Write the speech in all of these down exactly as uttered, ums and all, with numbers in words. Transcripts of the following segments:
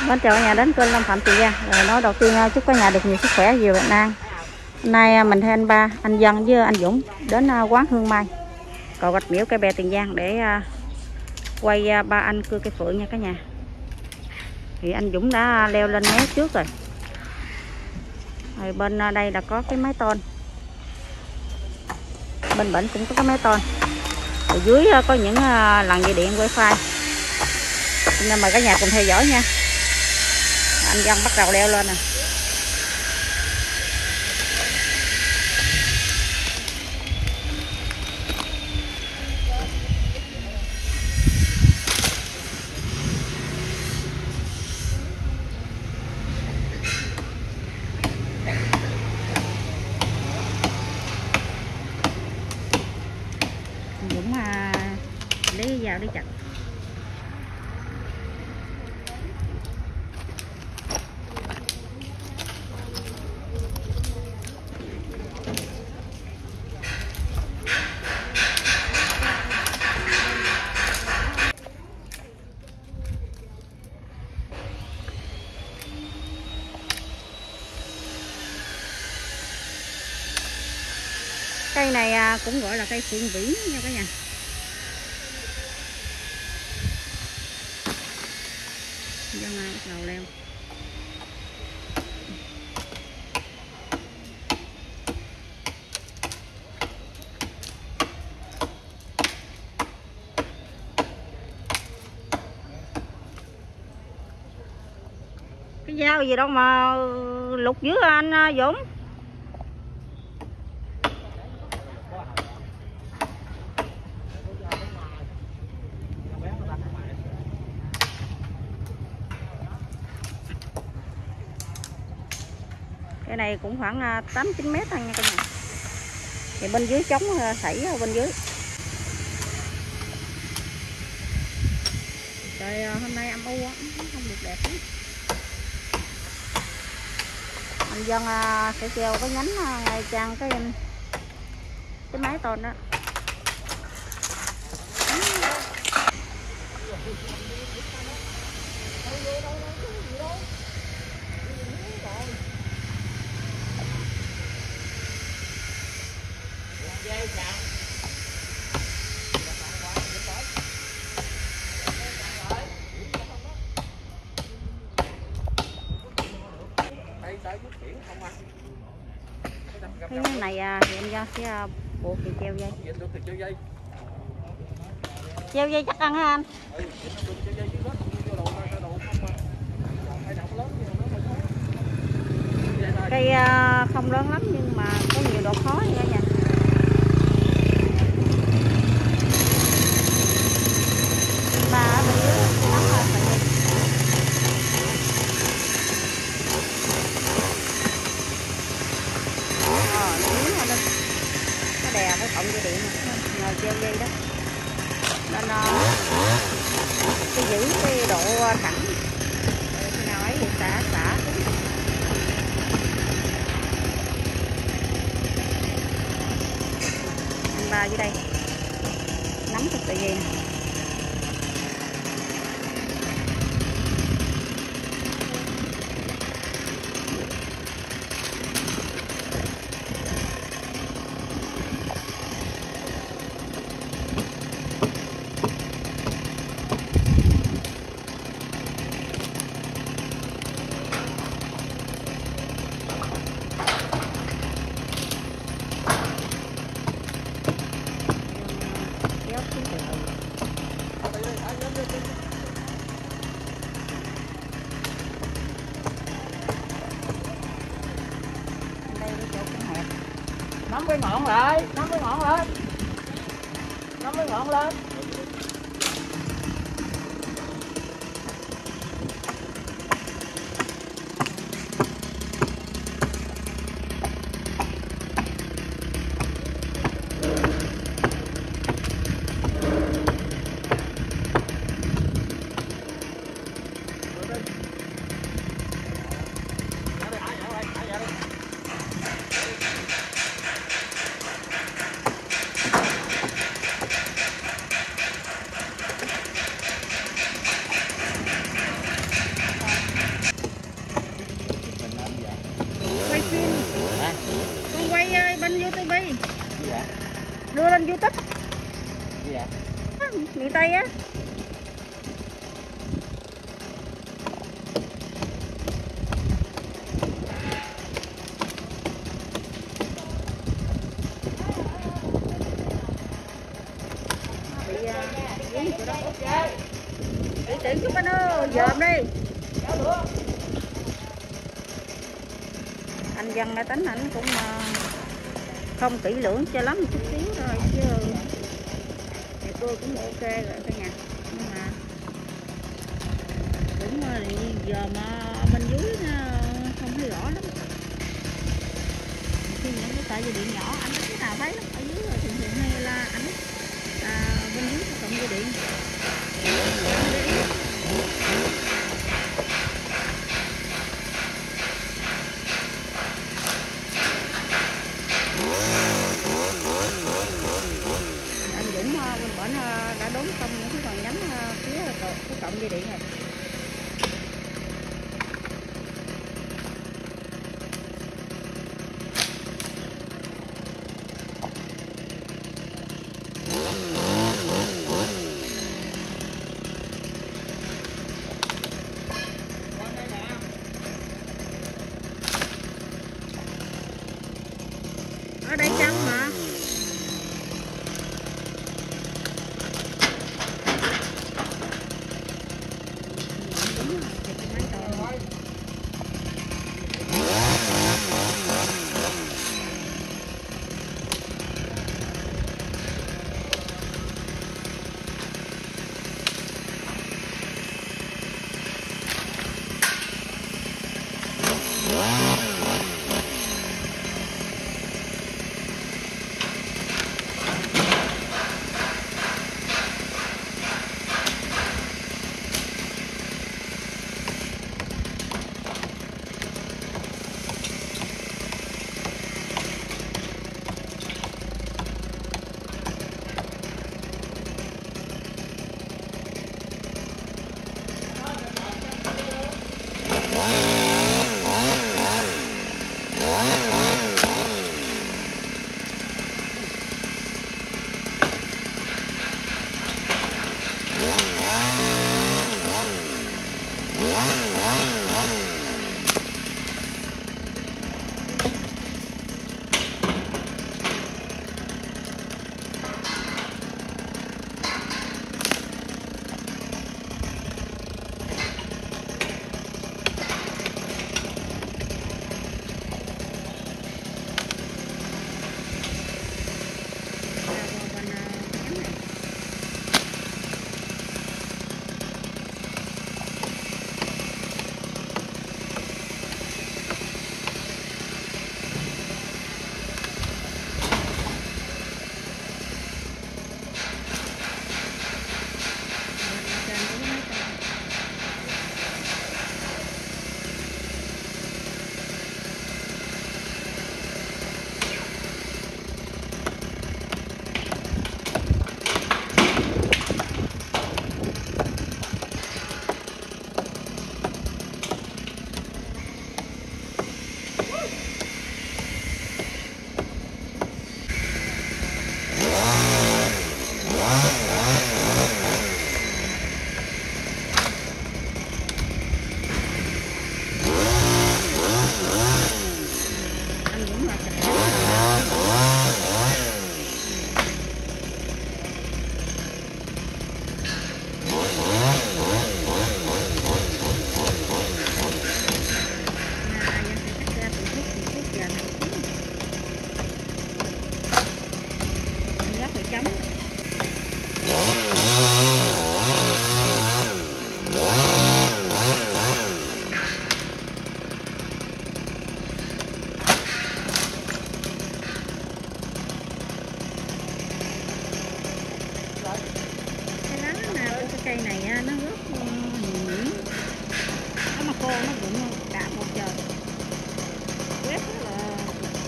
Mến chào cả nhà đến kênh Lâm Phạm Tiền Giang. Rồi nói đầu tiên chúc cả nhà được nhiều sức khỏe, nhiều bình an. Hôm nay mình theo anh Ba, anh Dân với anh Dũng đến quán Hương Mai, cầu Rạch Miễu, Cái Bè, Tiền Giang để quay ba anh cưa cây phượng nha cả nhà. Thì anh Dũng đã leo lên mé trước rồi. Rồi bên đây là có cái mái tôn, bên bển cũng có cái mái tôn. Ở dưới có những lằn dây điện wifi. Nên mời cả nhà cùng theo dõi nha. Anh Dân bắt đầu leo lên nè. Dũng à, lấy vào đi chặt. Cây này cũng gọi là cây phượng vĩ nha cả nhà. Dân bắt đầu leo. Cái dao gì đâu mà lục dữ anh Dũng. Cái này cũng khoảng tám chín mét thôi nha cả nhà. Thì bên dưới trống sảy ở bên dưới. Trời hôm nay âm u không được đẹp lắm. Anh Dân sẽ treo cái nhánh ngay trang cái cái mái tôn đó. Cái này thì anh Dân sẽ buộc thì treo dây. Treo dây chắc ăn hả anh? Cây không lớn lắm nhưng mà có nhiều độ khó nha cả nhà. Ba ở bên dưới nóng rồi. Ờ, nó miếng lên. Nó đè cái cọng dây điện nhờ treo dây đó. Nên cái giữ cái độ thẳng. Khi nào ấy thì xả xả. Anh Ba dưới đây nắm cái sợi dây này. Nắm cái ngọn lại, nắm cái ngọn lên. Nắm cái ngọn lên. đây á. Bị tiện chút anh ơi, dòm đi. Anh Văn đã tính ảnh cũng không kỹ lưỡng cho lắm, chút xíu thôi chứ thì tôi cũng ok rồi cả nhà. Nhưng mà cũng giờ mà bên dưới nó không thấy rõ lắm. Khi những cái sợi dây điện nhỏ anh thấy nào thấy lắm, ở dưới thường thường hay là ảnh à, bên dưới có cộng dây điện. Anh Dũng bên bển đã đốn xong những cái còn nhánh phía cái cộng dây điện này. Ở đây trong mà. Cây này nó rất nhuyễn, nó mà khô nó cũng cả một trời quét rất là,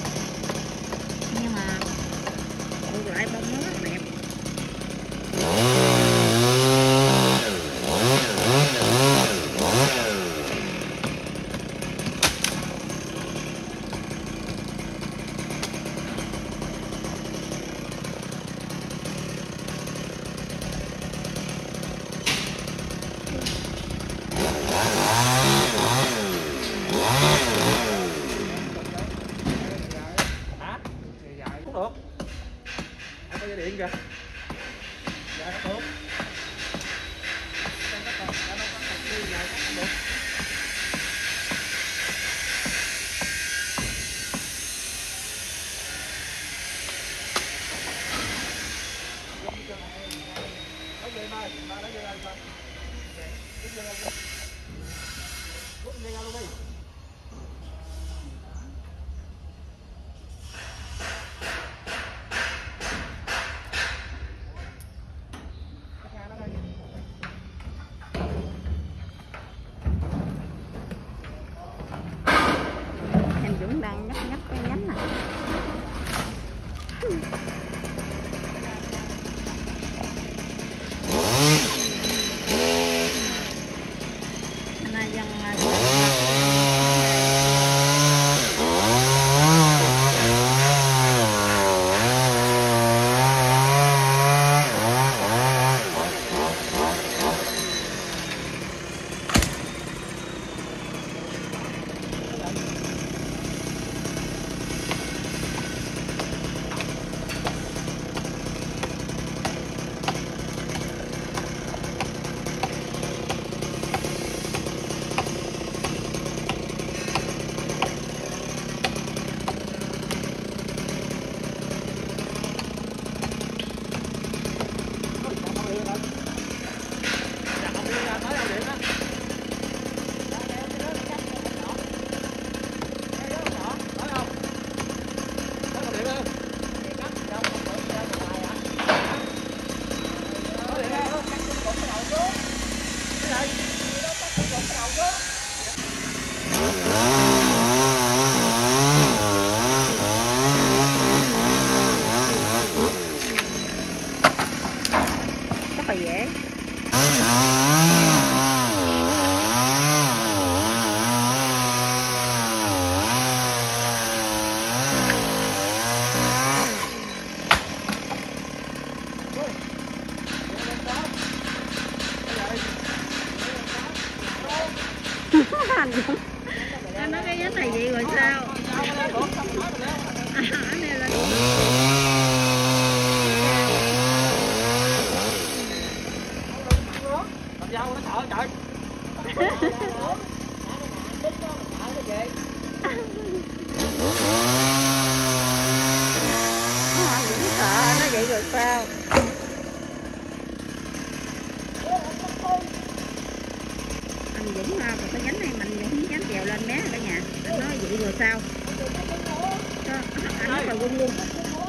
nhưng mà ngược lại bông nó rất đẹp. đang nhấp nhấp cái nhánh này. Này dần rất là dễ. Anh anh nói cái nhánh này vậy rồi sao? À, này là làm dao nó sợ trời. sợ nó vậy rồi sao? Anh Dũng à, còn cái nhánh này mình Dũng dám trèo lên mé cả nhà. Anh nói vậy rồi sao? Đó, anh nói là gung gung.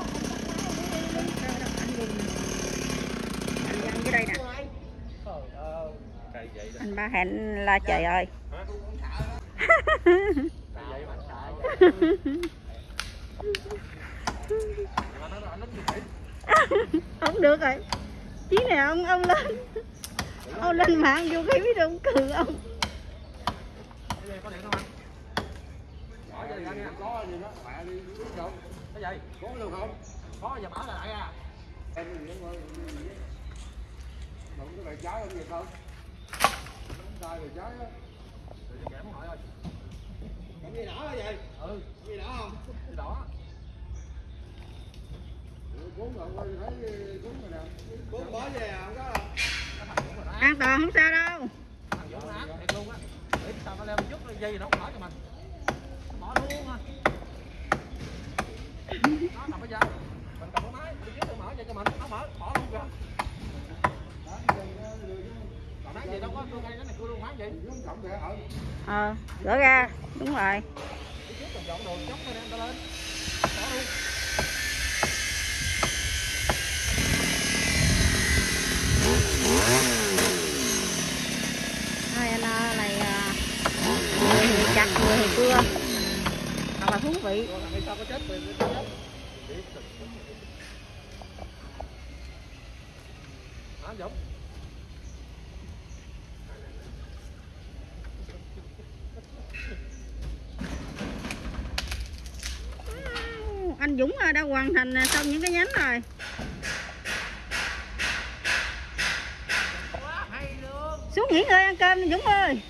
Anh gung. Anh văng dưới đây nè. Anh Ba hẹn la trời ơi. Không được rồi. Chí này ông ông lên. Ông lên mạng vô khi biết ông cười ông. Có điện không anh? Có gì anh nha. Có gì đó, mẹ đi đâu? Cái gì? Có được không? Có giờ bảo là lại à. Em đi thôi. Đụng cái bài trái không gì không? Đụng tay bài trái á. Thì kẻ muốn hỏi ơi. Cái gì đỏ là gì? Ừ, cái gì đỏ không? Cái đỏ. Cuốn rồi quay thấy cuốn rồi nè. Cuốn bỏ về không có đâu. An toàn không sao đâu. Thằng Dũng ác thiệt luôn á. Để sao nó leo chút dây gì nó không mở cho mình. Nó bỏ luôn á. Nó nằm ở dây. Mình cầm cái máy, đi trước mở dây cho mình, nó mở, bỏ luôn kìa. Còn máy gì đâu có cưa ngay cái này cưa luôn máy gì. Ờ, gỡ ra, đúng rồi. Đi trước còn dọn đồ chốc lên em ta lên. Bỏ luôn. Hai anh này người thì chặt, người thì cưa, thật là thú vị. Sao có chết mình chết. Hả Dũng? Anh Dũng đã hoàn thành xong những cái nhánh rồi. Xuống nghỉ ngơi ăn cơm Dũng ơi.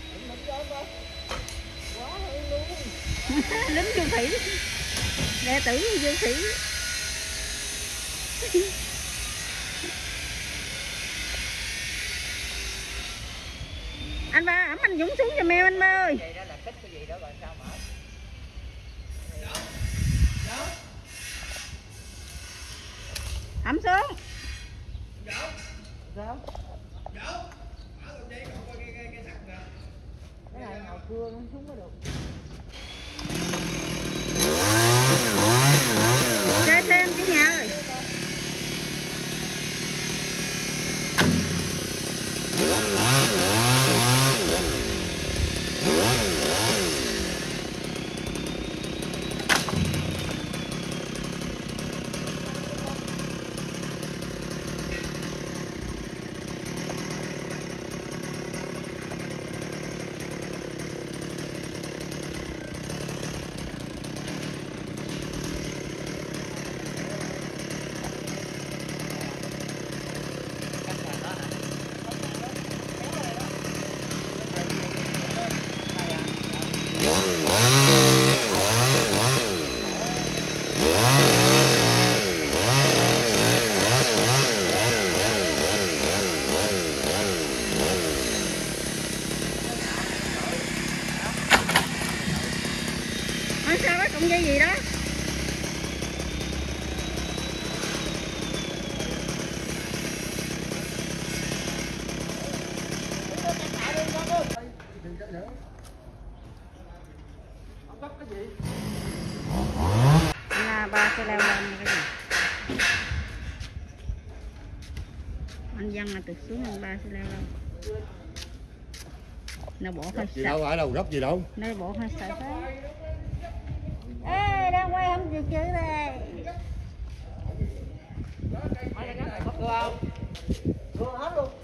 Lính du thủy, đệ tử du thủy. Anh Ba ẩm anh Dũng xuống giùm em anh Ba ơi. Ẩm xuống. Sao? Cái này ngồi cưa nó xuống mới được. Chơi thêm chứ nhà ơi. Ôi, sao cái cọng dây gì đó? Là ba sẽ leo lên cái gì? Anh Văn là từ xuống, anh ba sẽ leo lên. Nó bỏ hơi gì sợ. đâu, ở đâu gấp gì đâu. Nó bỏ hơi sợ thế. Ê, đang quay không chịu chữ đây. Mấy cái này có cưa không? Cưa hết luôn.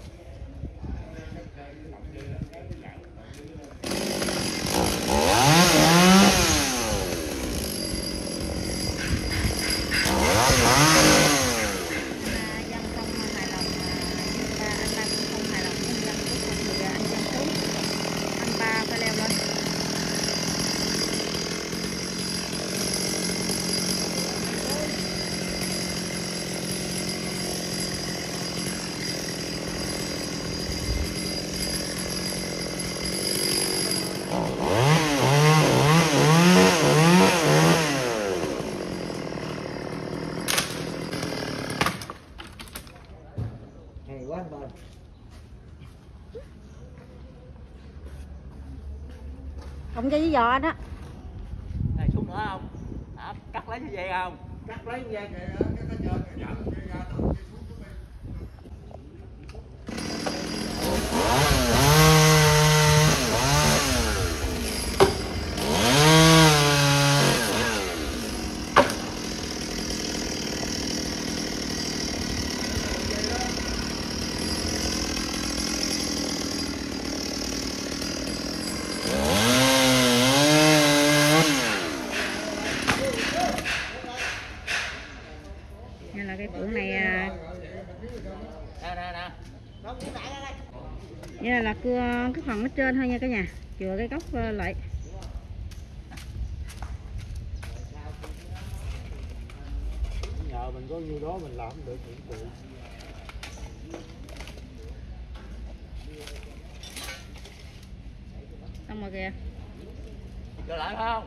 Hay quá anh Bền. Không cho với giò đó. Này xuống nữa không? À, cắt lấy cái dây không? Cắt lấy dây kìa, cái cái trên cái giảm cái ra tự đi xuống xuống đi. Nên là cái cửa này Nè nè nè. như là cưa cái phần ở trên thôi nha cả nhà, chừa cái góc lại. Nhờ mình có nhiêu đó mình làm được những chuyện. Xong rồi kìa. Trở lại không?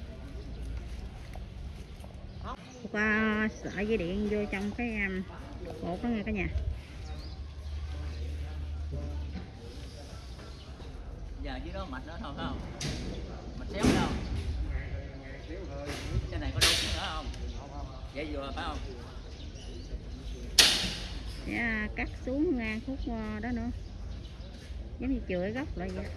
Qua sợi dây điện vô trong cái um, bột đó nha cả nhà. Giờ dưới đó mạch nữa thôi phải không? Mạch xéo đâu? Cái này có đâu nữa không? Vậy vừa phải không? Sẽ cắt xuống ngang khúc đó nữa, giống như chừa cái góc lại vậy.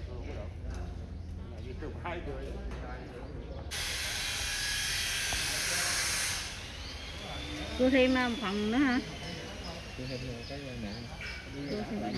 Cưa thêm một phần nữa hả? Cưa thêm cái nè. Cưa thêm.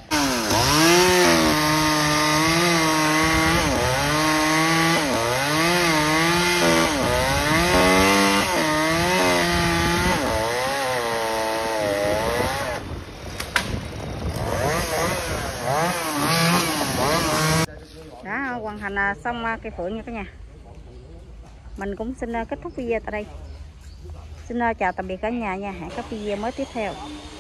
Đã hoàn thành xong cây phượng nha cả nhà. Mình cũng xin kết thúc video tại đây. Xin chào tạm biệt cả nhà nha. Hẹn các video mới tiếp theo.